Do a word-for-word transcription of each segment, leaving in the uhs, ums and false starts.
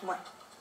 Bueno,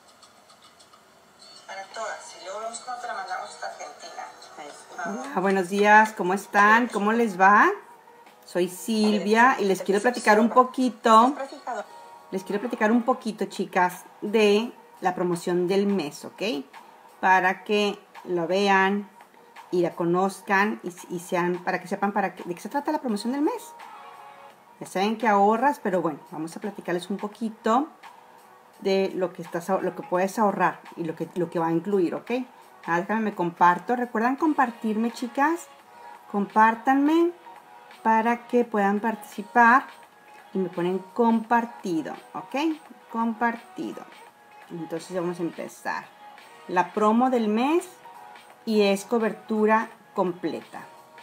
para todas. Y luego nosotros te la mandamos hasta Argentina. Hola, buenos días, ¿cómo están? ¿Cómo les va? Soy Silvia y les quiero platicar un poquito, les quiero platicar un poquito, chicas, de la promoción del mes, ¿ok? Para que lo vean y la conozcan y, y sean, para que sepan para qué, de qué se trata la promoción del mes. Ya saben que ahorras, pero bueno, vamos a platicarles un poquito de lo que estás, lo que puedes ahorrar y lo que, lo que va a incluir, ¿ok? Ah, déjame, me comparto. ¿Recuerdan compartirme, chicas? Compártanme para que puedan participar y me ponen compartido, ¿ok? Compartido. Entonces vamos a empezar. La promo del mes y es cobertura completa.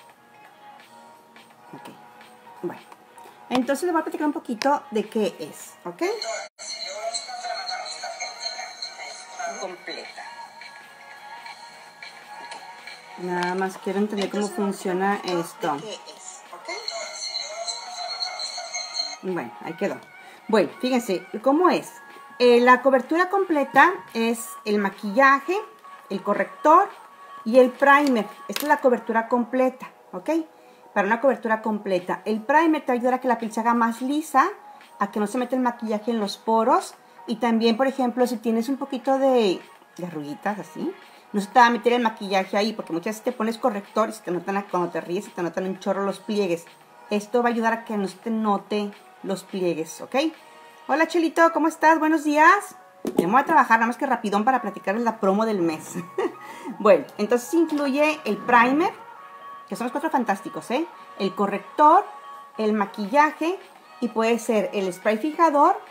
Ok, bueno. Entonces les voy a platicar un poquito de qué es, ¿ok? Completa. Nada más quiero entender cómo funciona esto. Bueno, ahí quedó. Bueno, fíjense, ¿cómo es? Eh, la cobertura completa es el maquillaje, el corrector y el primer. Esta es la cobertura completa, ¿ok? Para una cobertura completa. El primer te va a ayudar a que la piel se haga más lisa, a que no se meta el maquillaje en los poros. Y también, por ejemplo, si tienes un poquito de, de arruguitas así, no se te va a meter el maquillaje ahí, porque muchas veces te pones corrector y se te notan, cuando te ríes, se te notan un chorro los pliegues. Esto va a ayudar a que no se te note los pliegues, ¿ok? Hola, Chelito, ¿cómo estás? Buenos días. Me voy a trabajar, nada más que rapidón para platicarles la promo del mes. Bueno, entonces incluye el primer, que son los cuatro fantásticos, ¿eh? El corrector, el maquillaje, y puede ser el spray fijador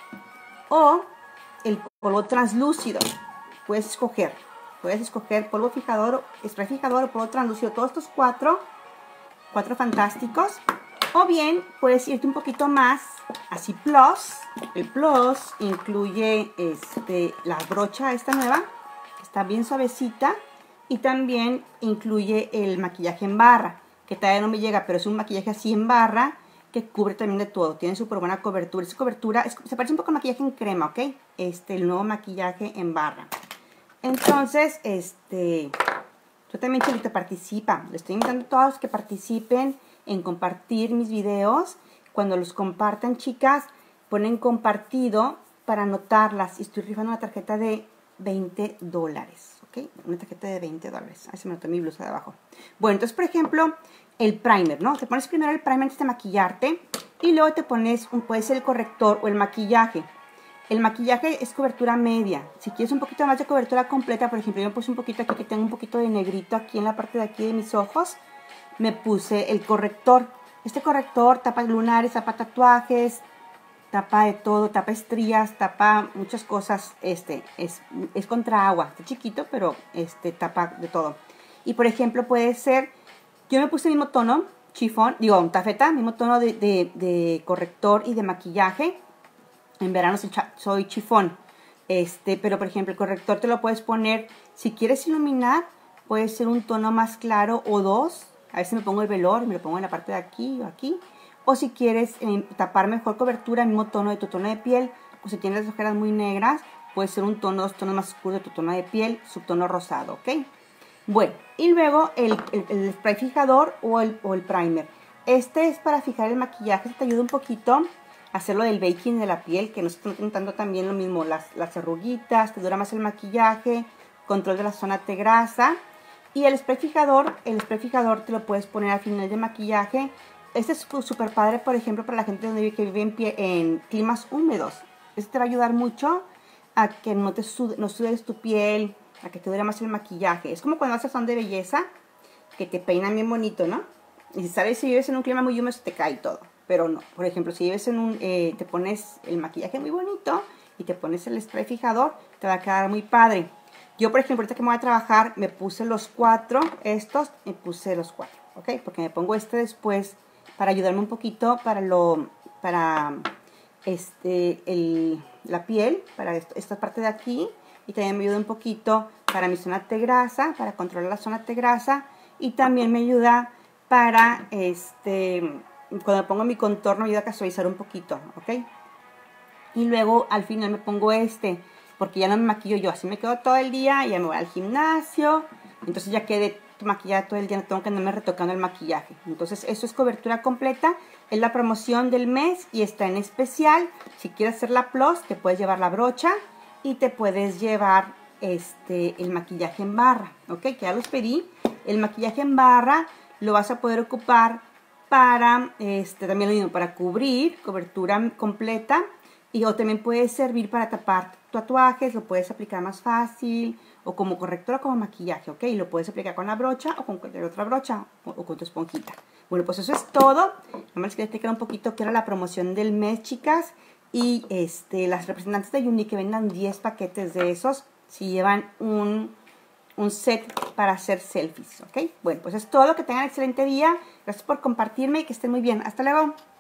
o el polvo translúcido. Puedes escoger. Puedes escoger polvo fijador, spray fijador o polvo translúcido. Todos estos cuatro, cuatro fantásticos. O bien puedes irte un poquito más, así plus. El plus incluye este, la brocha esta nueva, que está bien suavecita. Y también incluye el maquillaje en barra, que todavía no me llega, pero es un maquillaje así en barra, que cubre también de todo. Tiene súper buena cobertura. Esa cobertura es, se parece un poco al maquillaje en crema, ¿ok? Este, el nuevo maquillaje en barra. Entonces, este, yo también, Chelita, participa. Les estoy invitando a todos que participen en compartir mis videos. Cuando los compartan, chicas, ponen compartido para anotarlas. Y estoy rifando una tarjeta de veinte dólares, ¿ok? Una tarjeta de veinte dólares. Ahí se me notó mi blusa de abajo. Bueno, entonces, por ejemplo, el primer, ¿no? Te pones primero el primer antes de maquillarte y luego te pones, un, puede ser el corrector o el maquillaje. El maquillaje es cobertura media. Si quieres un poquito más de cobertura completa, por ejemplo, yo me puse un poquito aquí, que tengo un poquito de negrito aquí en la parte de aquí de mis ojos, me puse el corrector. Este corrector tapa lunares, tapa tatuajes, tapa de todo, tapa estrías, tapa muchas cosas. Este es, es contra agua, está chiquito, pero este tapa de todo. Y por ejemplo, puede ser, yo me puse el mismo tono, chifón, digo, tafeta, mismo tono de, de, de corrector y de maquillaje. En verano soy chifón, este, pero por ejemplo el corrector te lo puedes poner, si quieres iluminar, puede ser un tono más claro o dos. A veces me pongo el velor, me lo pongo en la parte de aquí o aquí. O si quieres eh, tapar mejor cobertura, el mismo tono de tu tono de piel, o si tienes las ojeras muy negras, puede ser un tono, dos tonos más oscuros de tu tono de piel, subtono rosado, ¿ok? Bueno, y luego el, el, el spray fijador o el, o el primer. Este es para fijar el maquillaje, te ayuda un poquito hacerlo del baking de la piel, que no se están notando también lo mismo, las, las arruguitas, te dura más el maquillaje, control de la zona de grasa. Y el spray fijador, el spray fijador te lo puedes poner al final del maquillaje. Este es súper padre, por ejemplo, para la gente donde, que vive en, pie, en climas húmedos. Este te va a ayudar mucho a que no te sude, no sudes tu piel, a que te dure más el maquillaje. Es como cuando haces salón de belleza, que te peinan bien bonito, ¿no? Y si sabes, si vives en un clima muy húmedo, te cae todo. Pero no, por ejemplo, si vives en un, eh, te pones el maquillaje muy bonito y te pones el spray fijador, te va a quedar muy padre. Yo, por ejemplo, ahorita que me voy a trabajar, me puse los cuatro, estos, me puse los cuatro, ¿ok? Porque me pongo este después para ayudarme un poquito para lo, para este, el, la piel, para esto, esta parte de aquí. Y también me ayuda un poquito para mi zona de grasa, para controlar la zona de grasa. Y también me ayuda para, este, cuando me pongo mi contorno, me ayuda a casualizar un poquito, ¿ok? Y luego al final me pongo este. porque ya no me maquillo yo, así me quedo todo el día, ya me voy al gimnasio, entonces ya quedé maquillada todo el día, no tengo que andarme retocando el maquillaje. Entonces eso es cobertura completa, es la promoción del mes y está en especial. Si quieres hacer la plus, te puedes llevar la brocha y te puedes llevar este el maquillaje en barra, ok, que ya los pedí. El maquillaje en barra lo vas a poder ocupar para, este, también lo mismo, para cubrir, cobertura completa, y o también puede servir para tapar tatuajes, lo puedes aplicar más fácil, o como corrector o como maquillaje, ¿ok? Lo puedes aplicar con la brocha o con cualquier otra brocha, o, o con tu esponjita. Bueno, pues eso es todo. Nada más les quería explicar un poquito qué era la promoción del mes, chicas, y este, las representantes de Yummy que vendan diez paquetes de esos, si llevan un, un set para hacer selfies, ¿ok? Bueno, pues es todo. Que tengan excelente día. Gracias por compartirme y que estén muy bien. Hasta luego.